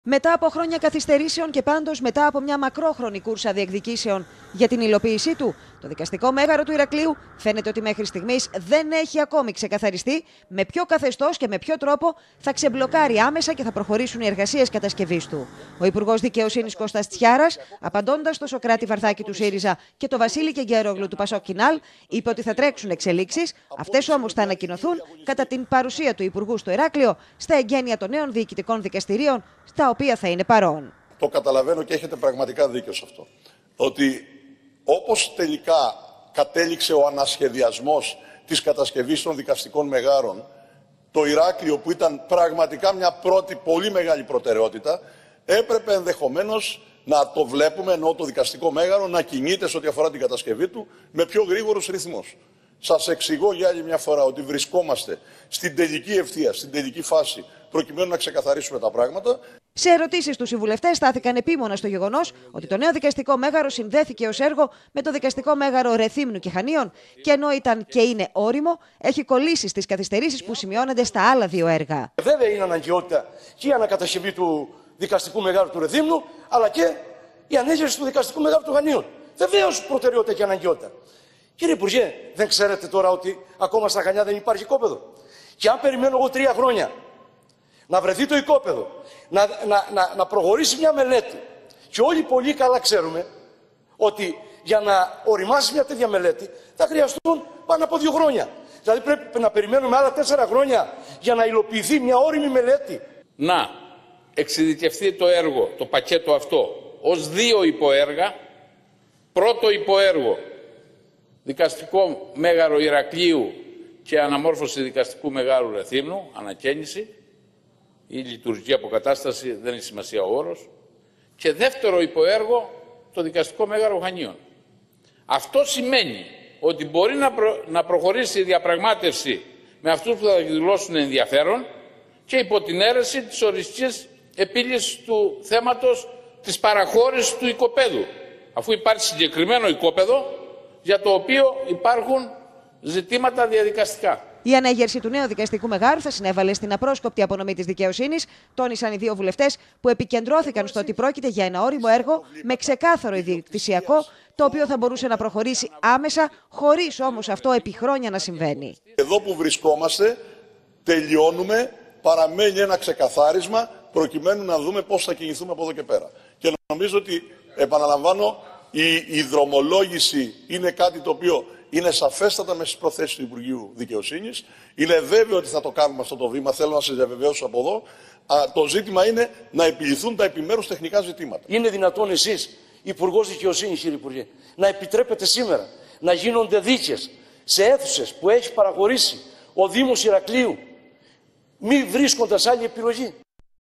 Μετά από χρόνια καθυστερήσεων και πάντως μετά από μια μακρόχρονη κούρσα διεκδικήσεων για την υλοποίησή του, το δικαστικό μέγαρο του Ηρακλείου φαίνεται ότι μέχρι στιγμής δεν έχει ακόμη ξεκαθαριστεί με ποιο καθεστώς και με ποιο τρόπο θα ξεμπλοκάρει άμεσα και θα προχωρήσουν οι εργασίες κατασκευής του. Ο Υπουργός Δικαιοσύνης Κώστας Τσιάρας, απαντώντας στο Σωκράτη Βαρδάκη του ΣΥΡΙΖΑ και το Βασίλη Κεγκέρογλου του Πασόκ Κινάλ, είπε ότι θα τρέξουν εξελίξεις. Αυτές όμως θα ανακοινωθούν κατά την παρουσία του Υπουργού στο Ηράκλειο στα εγγένεια των νέων διοικητικών δικαστηρίων, στα οποία θα είναι παρόν. Το καταλαβαίνω και έχετε πραγματικά δίκιο σε αυτό. Ότι όπως τελικά κατέληξε ο ανασχεδιασμός της κατασκευής των δικαστικών μεγάρων, το Ηράκλειο που ήταν πραγματικά μια πρώτη πολύ μεγάλη προτεραιότητα, έπρεπε ενδεχομένως να το βλέπουμε, ενώ το δικαστικό μέγαρο να κινείται σε ό,τι αφορά την κατασκευή του με πιο γρήγορους ρυθμούς. Σας εξηγώ για άλλη μια φορά ότι βρισκόμαστε στην τελική ευθεία, στην τελική φάση, προκειμένου να ξεκαθαρίσουμε τα πράγματα. Σε ερωτήσεις τους οι βουλευτές στάθηκαν επίμονα στο γεγονός ότι το νέο δικαστικό μέγαρο συνδέθηκε ως έργο με το δικαστικό μέγαρο Ρεθύμνου και Χανίων και ενώ ήταν και είναι όριμο, έχει κολλήσει στις καθυστερήσεις που σημειώνονται στα άλλα δύο έργα. Βέβαια είναι αναγκαιότητα και η ανακατασκευή του δικαστικού μεγάρου του Ρεθύμνου, αλλά και η ανέγερση του δικαστικού μεγάρου του Χανίων. Βεβαίως προτεραιότητα και αναγκαιότητα. Κύριε Υπουργέ, δεν ξέρετε τώρα ότι ακόμα στα Χανιά δεν υπάρχει οικόπεδο? Και αν περιμένω εγώ 3 χρόνια να βρεθεί το οικόπεδο, να προχωρήσει μια μελέτη, και όλοι πολύ καλά ξέρουμε ότι για να οριμάσει μια τέτοια μελέτη θα χρειαστούν πάνω από 2 χρόνια. Δηλαδή πρέπει να περιμένουμε άλλα 4 χρόνια για να υλοποιηθεί μια όριμη μελέτη. Να εξειδικευτεί το έργο, το πακέτο αυτό, ως 2 υποέργα. Πρώτο υποέργο, δικαστικό μέγαρο Ηρακλείου και αναμόρφωση δικαστικού μεγάρου Ρεθύμνου, ανακαίνιση ή λειτουργική αποκατάσταση, δεν έχει σημασία ο όρος. Και δεύτερο υποέργο, το δικαστικό μέγαρο Χανίων. Αυτό σημαίνει ότι μπορεί να προχωρήσει η διαπραγμάτευση με αυτούς που θα δηλώσουν ενδιαφέρον και υπό την αίρεση της οριστικής επίλυσης του θέματος της παραχώρησης του οικοπαίδου, αφού υπάρχει συγκεκριμένο οικόπεδο για το οποίο υπάρχουν ζητήματα διαδικαστικά. Η ανέγερση του νέου δικαστικού μεγάρου θα συνέβαλε στην απρόσκοπτη απονομή της δικαιοσύνης, τόνισαν οι δύο βουλευτές που επικεντρώθηκαν στο ότι πρόκειται για ένα όριμο έργο με ξεκάθαρο ιδιοκτησιακό, το οποίο θα μπορούσε να προχωρήσει άμεσα, χωρίς όμως αυτό επί χρόνια να συμβαίνει. Εδώ που βρισκόμαστε, τελειώνουμε, παραμένει ένα ξεκαθάρισμα, προκειμένου να δούμε πώς θα κινηθούμε από εδώ και πέρα. Και νομίζω ότι, επαναλαμβάνω, η δρομολόγηση είναι κάτι το οποίο είναι σαφέστατα μέσα στις προθέσεις του Υπουργείου Δικαιοσύνης. Είναι βέβαιο ότι θα το κάνουμε αυτό το βήμα. Θέλω να σας διαβεβαιώσω από εδώ. Το ζήτημα είναι να επιληθούν τα επιμέρους τεχνικά ζητήματα. Είναι δυνατόν εσείς, Υπουργός Δικαιοσύνης, κύριε Υπουργέ, να επιτρέπετε σήμερα να γίνονται δίκες σε αίθουσες που έχει παραχωρήσει ο Δήμος Ηρακλείου, μη βρίσκοντας άλλη επιλογή?